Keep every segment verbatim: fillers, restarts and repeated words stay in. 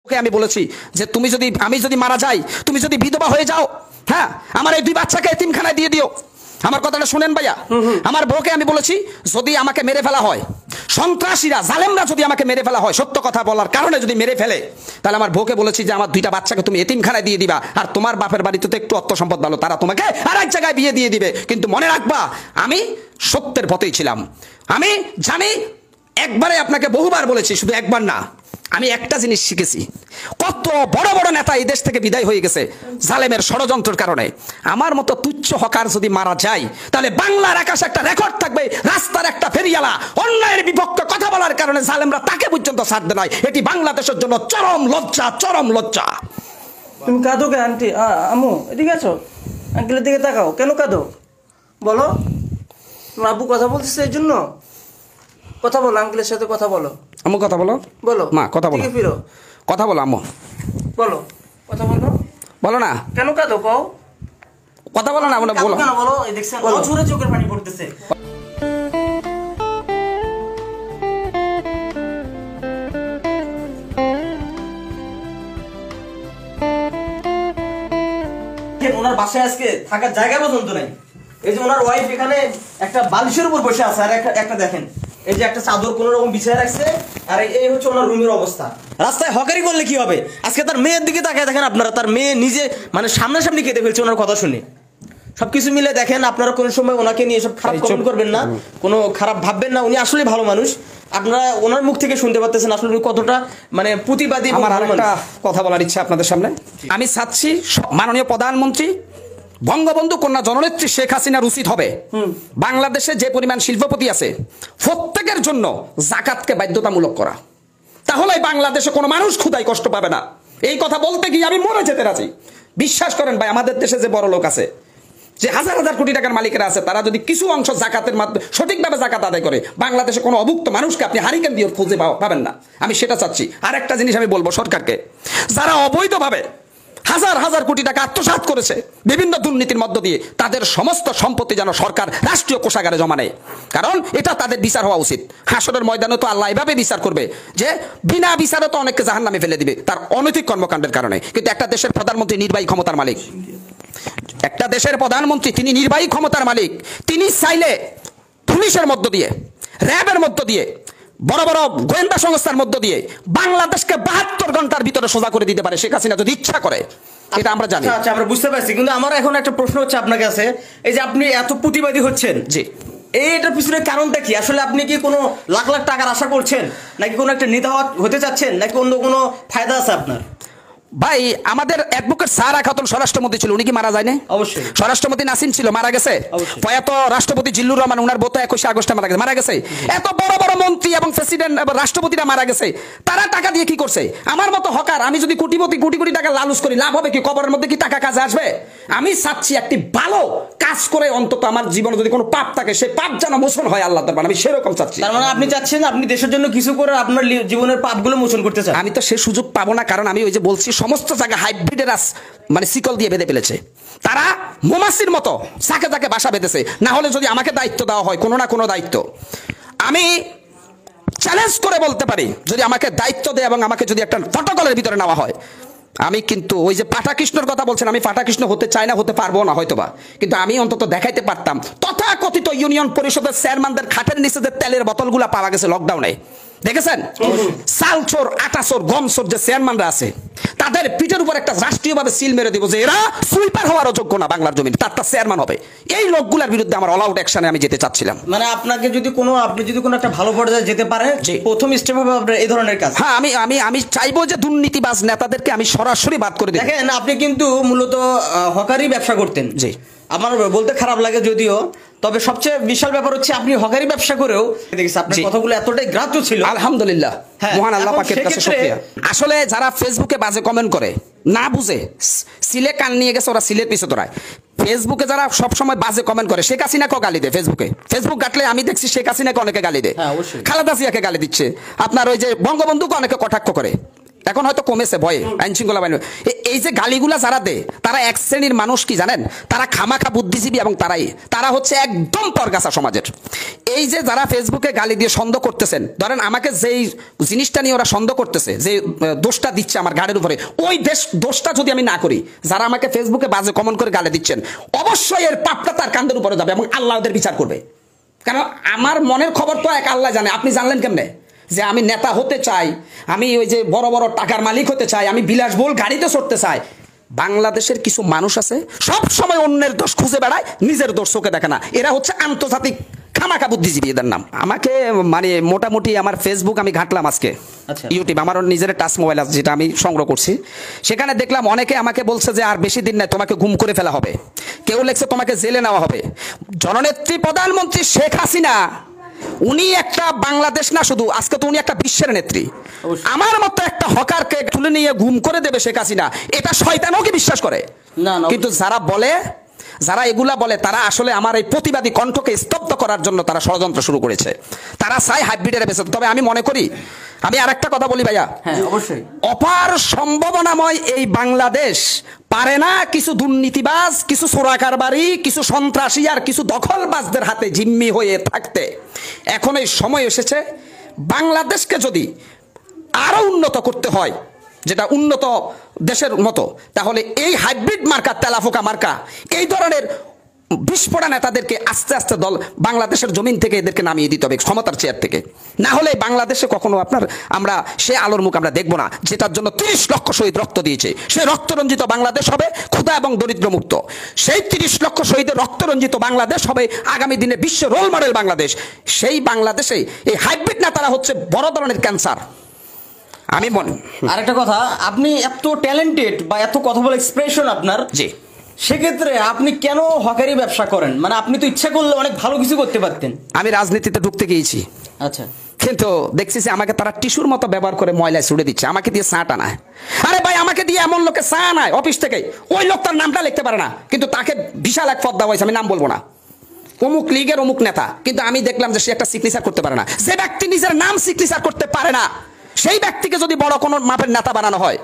আমি বলেছি যে তুমি যদি আমি যদি মারা যাই, তুমি যদি বিধবা হয়ে যাও, হ্যাঁ আমার এই দুই বাচ্চাকে এতিমখানায় দিয়ে দিও। আমার কথাটা শুনেন ভাইয়া, আমার বউকে আমি বলেছি যদি আমাকে মেরে ফেলা হয়, সন্ত্রাসীরা জালেমরা যদি আমাকে মেরে ফেলা হয়, সত্য কথা বলার কারণে যদি মেরে ফেলে, তাহলে আমার বউকে বলেছি যে আমার দুইটা বাচ্চাকে তুমি এতিমখানায় দিয়ে দিবা, আর তোমার বাপের বাড়িতে তো একটু অর্থ সম্পদ ভালো, তারা তোমাকে আর এক জায়গায় বিয়ে দিয়ে দিবে। কিন্তু মনে রাখবা আমি সত্যের পথেই ছিলাম। আমি জানি, একবারে আপনাকে বহুবার বলেছি, শুধু একবার না, আমি একটা জিনিস শিখেছি, কত বড় বড় নেতা এই দেশ থেকে বিদায় হয়ে গেছে জালেমের ষড়যন্ত্রের কারণে। আমার মতো তুচ্ছ হকার যদি মারা যায়, তাহলে বাংলার আকাশে একটা রেকর্ড থাকবে, রাস্তার একটা ফেরিয়ালা অন্যায়ের বিপক্ষে কথা বলার কারণে জালেমরা তাকে পর্যন্ত ছাড়তে নয়। এটি বাংলাদেশের জন্য চরম লজ্জা, চরম লজ্জা। তুমি কাঁদো কে আন্টি? আম্মু এদিকে আছো, আঙ্কেলের দিকে তাকাও, কেন কাঁদো বলো? তোমার আব্বু কথা বলতেছে এই জন্য? কথা বলো, আঙ্কেলের সাথে কথা বলো। আম্মু কথা বলো, বলো মা কথা বলো, ফিরো কথা বলো আম্মু, বলো কথা বলো। বলো না কেন কাঁদো কও? কথা বলো না, বলো কেন বলো? এই দেখছেন ও ঝরে চোখের পানি পড়তেছে। ওনার বাসায় আজকে থাকার জায়গা পর্যন্ত নাই। এই যে ওনার ওয়াইফ এখানে একটা বালিশের উপর বসে আছে, আর একটা একটা দেখেন এই যে একটা চাদর কোন রকম বিছায় রাখছে, আর এই হচ্ছে ওনার রুমের অবস্থা। রাস্তায় হকারি করলে কি হবে? আজকে তার মেয়ের দিকে তাকায় দেখেন আপনারা, তার মেয়ে নিজে মানে সামনাসামনি কেঁদে ফেলছে ওনার কথা শুনে। সবকিছু মিলে দেখেন, আপনারা কোনো সময় ওনাকে নিয়ে সব খারাপ কমেন্ট করবেন না, কোনো খারাপ ভাববেন না, উনি আসলে ভালো মানুষ। আপনারা ওনার মুখ থেকে শুনতে পাচ্ছেন আসলে উনি কতটা মানে প্রতিবাদী। আমার আরেকটা কথা বলার ইচ্ছা আপনাদের সামনে। আমি চাচ্ছি মাননীয় প্রধানমন্ত্রী বঙ্গবন্ধু কন্যা জননেত্রী শেখ হাসিনার উচিত হবে বাংলাদেশে যে পরিমাণ শিল্পপতি আছে প্রত্যেকের জন্য জাকাতকে বাধ্যতামূলক করা। তাহলে বাংলাদেশে কোনো মানুষ ক্ষুধায় কষ্ট পাবে না। এই কথা বলতে গিয়ে আমি মরে যেতে রাজি। বিশ্বাস করেন ভাই, আমাদের দেশে যে বড় লোক আছে, যে হাজার হাজার কোটি টাকার মালিকেরা আছে, তারা যদি কিছু অংশ জাকাতের মাধ্যমে সঠিকভাবে জাকাত আদায় করে, বাংলাদেশে কোনো অভুক্ত মানুষকে আপনি হারিকেন দিয়ে খুঁজে পাবেন না। আমি সেটা চাচ্ছি। আর একটা জিনিস আমি বলবো সরকারকে, যারা অবৈধভাবে হাজার হাজার কোটি টাকা আত্মসাৎ করেছে বিভিন্ন দুর্নীতির মধ্য দিয়ে, তাদের সমস্ত সম্পত্তি যেন সরকার রাষ্ট্রীয় কোষাগারে জমা নেয়, কারণ এটা তাদের বিচার হওয়া উচিত। হাসরের ময়দানে তো আল্লাহ এভাবে বিচার করবে যে বিনা বিচারে তো অনেককে জাহান্নামে ফেলে দিবে তার অনৈতিক কর্মকাণ্ডের কারণে। কিন্তু একটা দেশের প্রধানমন্ত্রী নির্বাহী ক্ষমতার মালিক, একটা দেশের প্রধানমন্ত্রী তিনি নির্বাহী ক্ষমতার মালিক, তিনি চাইলে পুলিশের মধ্য দিয়ে, র্যাবের মধ্য দিয়ে, বড় বড় গোয়েন্দা সংস্থার মধ্য দিয়ে বাংলাদেশকে বাহাত্তর ঘন্টার ভিতরে সোজা করে দিতে পারে শেখ হাসিনা যদি ইচ্ছা করে। এটা আমরা জানি। আচ্ছা, আমরা বুঝতে পারছি, কিন্তু আমার এখন একটা প্রশ্ন হচ্ছে আপনার কাছে, এই যে আপনি এত প্রতিবাদী হচ্ছেন, জি এইটার পিছনে কারণটা কি? আসলে আপনি কি কোনো লাখ লাখ টাকার আশা করছেন, নাকি কোনো একটা নেতা হতে চাচ্ছেন, নাকি অন্য কোনো ফায়দা আছে আপনার? ভাই, আমাদের অ্যাডভোকেট সারা খাতুন স্বরাষ্ট্রমন্ত্রী ছিল, উনি কি মারা যায়নি? অবশ্যই। স্বরাষ্ট্রমন্ত্রী নাসিম ছিল, মারা গেছে। প্রয়াত রাষ্ট্রপতি জিল্লুর রহমান, উনার বোধ একুশে আগস্টে মারা গেছে, মারা গেছে। এত বড় বড় মন্ত্রী এবং প্রেসিডেন্ট এবং রাষ্ট্রপতিরা মারা গেছে, তারা টাকা দিয়ে কি করছে? আমার মতো হকার আমি যদি কোটিপতি কোটি কোটি টাকা লালুস করি, লাভ হবে কি? কবরের মধ্যে কি টাকা কাজে আসবে? আমি চাচ্ছি একটি ভালো কাজ করে অন্তত আমার জীবনে যদি কোনো পাপ থাকে, সেই পাপ যেন মোচন হয় আল্লাহ তাআলা, আমি সেরকম চাচ্ছি। তার মানে আপনি চাচ্ছেন আপনি দেশের জন্য কিছু করে আপনার জীবনের পাপগুলো মোচন করতে চান? আমি তো সে সুযোগ পাবো না, কারণ আমি ওই যে বলছি সমস্ত জায়গায় হাইব্রিডের মানে শিকল দিয়ে বেঁধে ফেলেছে। তারা মৌমাছির মতো যাকে যাকে বাসা বেঁধেছে। না হলে যদি আমাকে দায়িত্ব দেওয়া হয়, কোনো না কোনো দায়িত্ব, আমি চ্যালেঞ্জ করে বলতে পারি, যদি আমাকে দায়িত্ব দেয় এবং আমাকে যদি একটা প্রটোকলের ভিতরে নেওয়া হয়, আমি কিন্তু ওই যে পাটা কৃষ্ণর কথা বলছেন, আমি পাটা কৃষ্ণ হতে চাই না, হতে পারবো না হয়তোবা, কিন্তু আমি অন্তত দেখাইতে পারতাম তথাকথিত ইউনিয়ন পরিষদের চেয়ারম্যানদের খাটের নিচে যে তেলের বোতলগুলো পাওয়া গেছে লকডাউনে, দেখেছেন? চালচোর, আটাচোর, গমচোর যে চেয়ারম্যানরা আছে, তাদের পিঠের উপর একটা রাষ্ট্রীয়ভাবে সিল মেরে দিব যে এরা সুইপার হওয়ার যোগ্য না বাংলার জমিন, তারটা চেয়ারম্যান হবে। এই লোকগুলোর বিরুদ্ধে আমার অল আউট অ্যাকশনে আমি যেতে চাচ্ছিলাম। মানে আপনাকে যদি কোনো আপনি যদি কোনো একটা ভালো পর্যায়ে যেতে পারেন, প্রথম স্টেপ হবে আপনার এই ধরনের কাজ। হ্যাঁ, আমি আমি আমি চাইবো যে দুর্নীতিবাজ নেতাদেরকে আমি সরাসরি বাদ করে দিই। দেখেন, আপনি কিন্তু মূলত হকারি ব্যবসা করতেন। জি, আমার বলতে খারাপ লাগে যদিও, তবে সবচেয়ে বিশাল ব্যাপার হচ্ছে আপনি হকারি ব্যবসা করেও দেখেছি আপনার কথাগুলো এতটাই গ্রাহ্য ছিল। আলহামদুলিল্লাহ, মহান আল্লাহ পাকের কাছে শুকরিয়া। আসলে যারা ফেসবুকে বাজে কমেন্ট করে, না বুঝে সিলে কান নিয়ে গেছে ওরা সিলের পিছে তোরায়। ফেসবুকে যারা সবসময় বাজে কমেন্ট করে, শেখ হাসিনাকেও গালি দেয় ফেসবুকে। ফেসবুক ঘাটলে আমি দেখছি শেখ হাসিনাকে অনেকে গালি দেয়, খালেদা জিয়াকে গালি দিচ্ছে, আপনার ওই যে বঙ্গবন্ধুকে অনেকে কটাক্ষ করে। এখন হয়তো কমেছে ভয়ে আইন শৃঙ্খলা বাহিনী। এ- এই যে গালিগুলা যারা দেয় তারা এক শ্রেণীর মানুষ কি জানেন, তারা খামাখা বুদ্ধিজীবী এবং তারাই তারা হচ্ছে একদম পরগাছা সমাজের। এই যে যারা ফেসবুকে গালি দিয়ে সন্দেহ করতেছেন, ধরেন আমাকে যেই জিনিসটা নিয়ে ওরা সন্দেহ করতেছে, যে আহ, দোষটা দিচ্ছে আমার গাড়ির উপরে, ওই দেশ দোষটা যদি আমি না করি, যারা আমাকে ফেসবুকে বাজে কমেন্ট করে গালি দিচ্ছেন, অবশ্যই এর পাপটা তার কাঁধের উপরে যাবে এবং আল্লাহ ওদের বিচার করবে। কারণ আমার মনের খবর তো এক আল্লাহ জানে। আপনি জানলেন কেমনে যে আমি নেতা হতে চাই, আমি ওই যে বড় বড় টাকার মালিক হতে চাই, আমি বিলাসবহুল গাড়িতে চড়তে চাই? বাংলাদেশের কিছু মানুষ আছে সব সময় অন্যের দোষ খুঁজে বেড়ায়, নিজের দোষ চোখে দেখে না। এরা হচ্ছে আন্তর্জাতিক খামাখা বুদ্ধিজীবী, এদের নাম। আমাকে মানে মোটামুটি আমার ফেসবুক আমি ঘাঁটলাম আজকে, আচ্ছা। ইউটিউব, আমার নিজের টাচ মোবাইল আছে যেটা আমি সংগ্রহ করছি, সেখানে দেখলাম অনেকে আমাকে বলছে যে আর বেশি দিন নাই, তোমাকে গুম করে ফেলা হবে, কেউ লেখছে তোমাকে জেলে নেওয়া হবে। জননেত্রী প্রধানমন্ত্রী শেখ হাসিনা উনি একটা বাংলাদেশ না শুধু, আজকে তো উনি একটা বিশ্বের নেত্রী। অবশ্যই। আমার মতো একটা হকারকে তুলে নিয়ে গুম করে দেবে শেখ হাসিনা, এটা শয়তানও কি বিশ্বাস করে? না, না। কিন্তু যারা বলে, যারা এগুলা বলে, তারা আসলে আমার এই প্রতিবাদী কণ্ঠকে স্তব্ধ করার জন্য তারা ষড়যন্ত্র শুরু করেছে। তারা চায় হাইব্রিডের বেঁচে। তবে আমি মনে করি, আমি আর একটা কথা বলি ভাইয়া, হ্যাঁ অবশ্যই। অপার সম্ভাবনাময় এই বাংলাদেশ পারে না কিছু দুর্নীতিবাজ, কিছু চোরাকারবারি, কিছু সন্ত্রাসী আর কিছু দখলবাজদের হাতে জিম্মি হয়ে থাকতে। এখন এই সময় এসেছে বাংলাদেশকে যদি আরো উন্নত করতে হয়, যেটা উন্নত দেশের মতো, তাহলে এই হাইব্রিড মার্কা, তেলাফোকা মার্কা, এই ধরনের বিস্ফোরা নেতাদেরকে আস্তে আস্তে দল বাংলাদেশের জমিন থেকে এদেরকে নামিয়ে দিতে হবে ক্ষমতার চেয়ার থেকে। না হলে বাংলাদেশে কখনো আপনার আমরা সে আলোর মুখ আমরা দেখবো না যেটার জন্য তিরিশ লক্ষ শহীদ রক্ত দিয়েছে। সে রক্তরঞ্জিত বাংলাদেশ হবে ক্ষুধা এবং দরিদ্র মুক্ত। সেই তিরিশ লক্ষ শহীদের রক্তরঞ্জিত বাংলাদেশ হবে আগামী দিনে বিশ্ব রোল মডেল বাংলাদেশ। সেই বাংলাদেশে এই হাইব্রিড নেতারা হচ্ছে বড় ধরনের ক্যান্সার। আমি মনে আরেকটা কথা, আপনি এত ট্যালেন্টেড বা এত কথা বলে এক্সপ্রেশন আপনার, জি, সেক্ষেত্রে আপনি কেন হকারি ব্যবসা করেন? মানে আপনি তো ইচ্ছা করলে অনেক ভালো কিছু করতে পারতেন। আমি রাজনীতিতে ঢুকতে গিয়েছি, আচ্ছা। কিন্তু দেখছি যে আমাকে তারা টিস্যুর মতো ব্যবহার করে ময়লায় ছুড়ে দিচ্ছে, আমাকে দিয়ে চা টানায়। আরে ভাই, আমাকে দিয়ে এমন লোকে চা আনায় অফিস থেকে, ওই লোক তার নামটা লিখতে পারে না, কিন্তু তাকে বিশাল এক পদ দেওয়া হয়েছে, আমি নাম বলবো না, অমুক লীগের অমুক নেতা, কিন্তু আমি দেখলাম যে সে একটা সিগনেচার করতে পারে না। যে ব্যক্তি নিজের নাম সিগনেচার করতে পারে না, সেই ব্যক্তিকে যদি বড় কোনো মাপের নেতা বানানো হয়,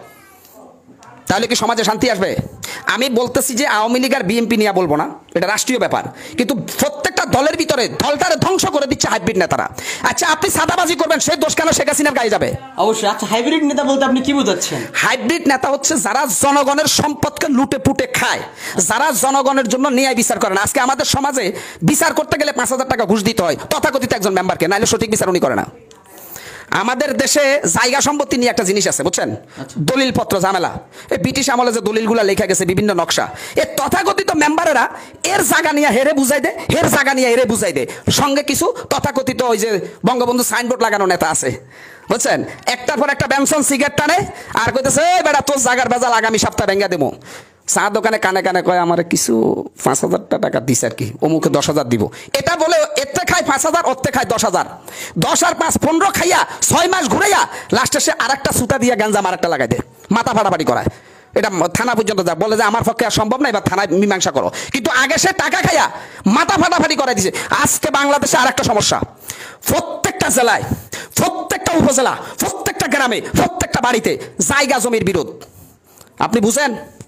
তাহলে কি সমাজে শান্তি আসবে? আমি বলতেছি যে আওয়ামী লীগ আর বিএনপি নিয়ে বলবো না, এটা রাষ্ট্রীয় ব্যাপার, কিন্তু প্রত্যেকটা দলের ভিতরে দলটারে ধ্বংস করে দিচ্ছে হাইব্রিড নেতারা। আচ্ছা, আপনি সাদাবাজি করবেন, সেই দোষ কেন শেখ হাসিনার গায়ে যাবে? অবশ্যই। আচ্ছা, হাইব্রিড নেতা বলতে আপনি কি বোঝাচ্ছেন? হাইব্রিড নেতা হচ্ছে যারা জনগণের সম্পদকে লুটে পুটে খায়, যারা জনগণের জন্য ন্যায় বিচার করে না। আজকে আমাদের সমাজে বিচার করতে গেলে পাঁচ হাজার টাকা ঘুষ দিতে হয় তথাকথিত একজন মেম্বারকে, নাহলে সঠিক বিচার উনি করে না। আমাদের দেশে জায়গা সম্পত্তি নিয়ে একটা জিনিস আছে, বুঝছেন, দলিল পত্র ঝামেলা। এই ব্রিটিশ আমলে যে দলিলগুলো লেখা গেছে বিভিন্ন নকশা, এ তথাকথিত মেম্বারেরা এর জায়গা নিয়ে হেরে বুঝাই দে, হের জায়গা নিয়ে হেরে বুঝাই দে। সঙ্গে কিছু তথাকথিত ওই যে বঙ্গবন্ধু সাইনবোর্ড লাগানো নেতা আছে, বুঝছেন, একটার পর একটা বেনসন সিগারেট টানে আর কইতেছে, এই বেটা তোর জায়গার বেজাল আগামী সপ্তাহে ভেঙ্গা দেবো। চা দোকানে কানে কানে কয় আমার কিছু পাঁচ হাজার টাকা দিস আর কি, অমুকে দশ হাজার দিব। এটা বলে এতে খায় পাঁচ হাজার, ওতে খায় দশ হাজার, দশ আর পাঁচ পনেরো খাইয়া ছয় মাস ঘুরাইয়া লাস্টে সে আর একটা সুতা দিয়া গাঞ্জাম আর একটা লাগাই দেয়, মাথা ফাটাফাটি করায়। এটা থানা পর্যন্ত যা বলে যে আমার পক্ষে আর সম্ভব না, এবার থানায় মীমাংসা করো। কিন্তু আগে সে টাকা খাইয়া মাথা ফাটাফাটি করাই দিছে। আজকে বাংলাদেশে আর একটা সমস্যা, প্রত্যেকটা জেলায়, প্রত্যেকটা উপজেলা, প্রত্যেকটা গ্রামে, প্রত্যেকটা বাড়িতে জায়গা জমির বিরোধ। আপনি বুঝেন,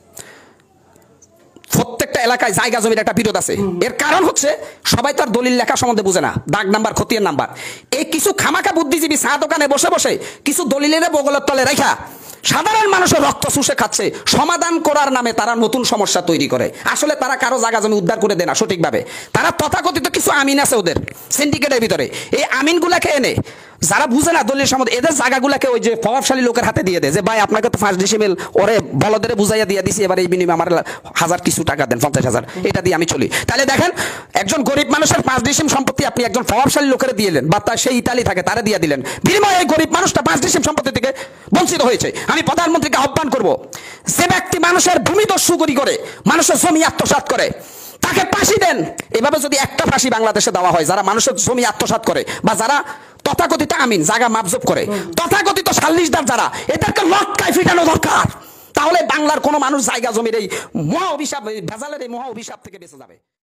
প্রত্যেকটা এলাকায় জায়গা জমির একটা বিরোধ আছে। এর কারণ হচ্ছে সবাই তো আর দলিল লেখা সম্বন্ধে বুঝে না, দাগ নাম্বার, খতিয়ান নাম্বার। এই কিছু খামাকা বুদ্ধিজীবী চা দোকানে বসে বসে কিছু দলিলের বগলের তলে রেখা সাধারণ মানুষের রক্ত চুষে খাচ্ছে। সমাধান করার নামে তারা নতুন সমস্যা তৈরি করে। আসলে তারা কারো জায়গা জমি উদ্ধার করে দেয় না সঠিকভাবে। তারা তথাকথিত কিছু আমিন আছে ওদের সিন্ডিকেটের ভিতরে, এই আমিনগুলাকে এনে যারা বুঝে না দলিল সম্বন্ধে, এদের জায়গাগুলাকে ওই যে প্রভাবশালী লোকের হাতে দিয়ে দেয় যে ভাই আপনাকে তো ফার্স্ট ডিসিমেল ওরে বলদের বুঝাইয়া দিয়ে দিছি, এবার এই বিনিময়ে আমার হাজার কিছু টাকা দেন, পঞ্চাশ হাজার, এটা দিয়ে আমি চলি। তাহলে দেখেন, একজন গরিব মানুষের পাঁচ ডিসিম সম্পত্তি আপনি একজন প্রভাবশালী লোকের দিলেন, বা তার সেই ইতালি থাকে তারা দিয়ে দিলেন, বিনিময়ে এই গরিব মানুষটা পাঁচ ডিসিম সম্পত্তি থেকে বঞ্চিত হয়েছে। আমি প্রধানমন্ত্রীকে আহ্বান করব, যে ব্যক্তি মানুষের ভূমি দস্যুগিরি করে, মানুষের জমি আত্মসাৎ করে, তাকে ফাঁসি দেন। এভাবে যদি একটা ফাঁসি বাংলাদেশে দেওয়া হয়, যারা মানুষের জমি আত্মসাৎ করে বা যারা তথাকথিত আমিন জায়গা মাপজুপ করে, তথাকথিত সাল্লিশদার যারা, এদেরকে লটকায় ফিটানো দরকার। তাহলে বাংলার কোনো মানুষ জায়গা জমির এই মহা অভিশাপ, ভেজালের এই মহা অভিশাপ থেকে বেঁচে যাবে।